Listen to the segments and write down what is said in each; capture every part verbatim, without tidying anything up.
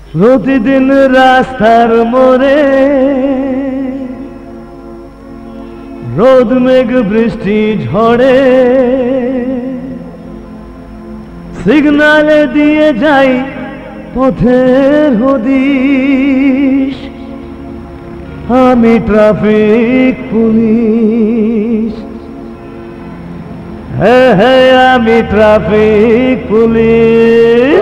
প্রতিদিন রাস্তার মোড়ে রোদ মেঘ বৃষ্টি ঝড়ে সিগনালে দিয়ে যাই পথের হদিশ। আমি ট্রাফিক পুলিশ, হ্যাঁ হ্যাঁ আমি ট্রাফিক পুলিশ।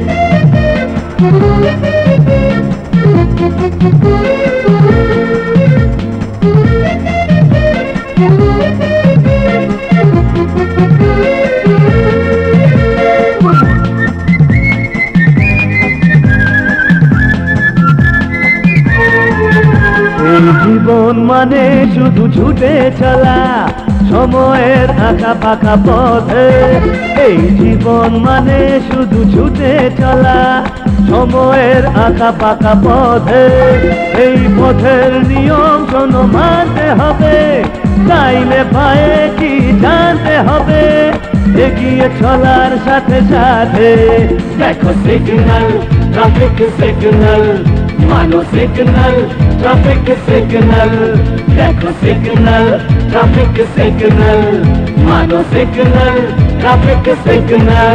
এই জীবন মানে শুধু ছুটে চলা সময়ের আঁকা পাকা পথে। এই জীবন মানে শুধু ছুটে চলা সময়ের আঁকা পাকা পথে। এই পথের নিয়ম শোনো মানতে হবে, চাইলে পায়ে কি জানতে হবে। এগিয়ে চলার সাথে সাথে দেখো সিগন্যাল, ট্রাফিক সিগন্যাল, মানো সিগন্যাল, ট্রাফিক সিগন্যাল। দেখো সিগন্যাল, ট্রাফিক সিগন্যাল, মানো সিগন্যাল, ট্রাফিক সিগন্যাল।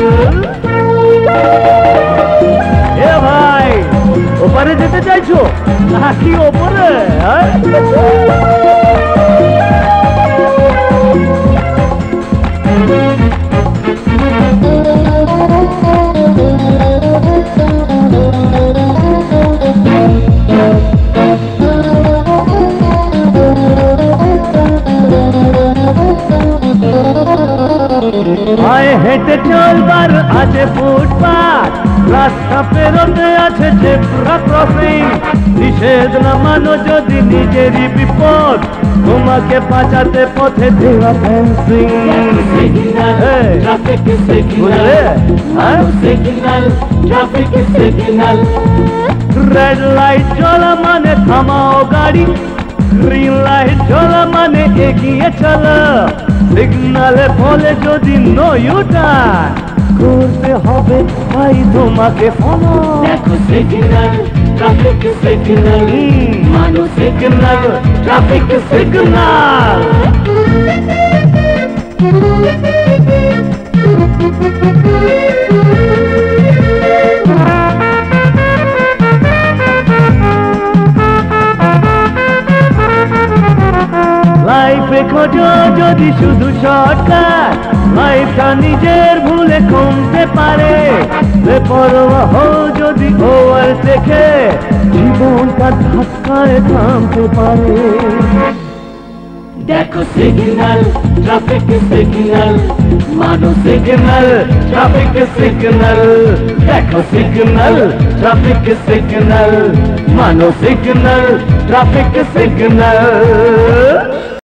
এ ভাই, ওপারে যেতে চাইছো নাকি ওপরে? আয় হেঁটে চলবার আছে ফুটপাথ, রাস্তা পেরোতে আছে জেব্রা ক্রসিং। নিষেধ না মানো যদি নিজেরই বিপদ, তোমাকে বাঁচাতে পথে দেওয়া fencing. Traffic signal, red light জ্বলা মানে থামাও গাড়ি, গ্রিন লাইট জ্বলা মানে এগিয়ে চলো। সিগনালে বলে যদি নো ইউ টার্ন করতে হবে ভাই তোমাকে ফলো। দেখো সিগন্যাল, ট্রাফিক সিগন্যাল, মানো সিগন্যাল, ট্রাফিক সিগন্যাল। লাইফে খোঁজো যদি শুধু শর্টকাট, লাইফটা নিজের ভুলে কমতে পারে। বেপরোয়া হও যদি ওভারটেকে, জীবনটা ধাক্কায় থামতে পারে। দেখো সিগন্যাল, ট্রাফিক সিগন্যাল, মানো সিগন্যাল, ট্রাফিক সিগন্যাল। দেখো সিগন্যাল, ট্রাফিক সিগন্যাল, মানো সিগন্যাল, ট্রাফিক সিগন্যাল।